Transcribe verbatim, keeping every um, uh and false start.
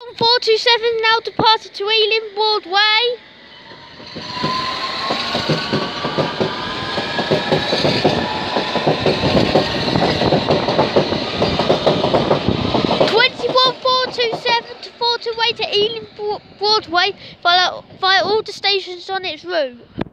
one four two seven now departed to Ealing, Broadway. twenty-one four two seven to four two eight to Ealing, Broadway via, via all the stations on its route.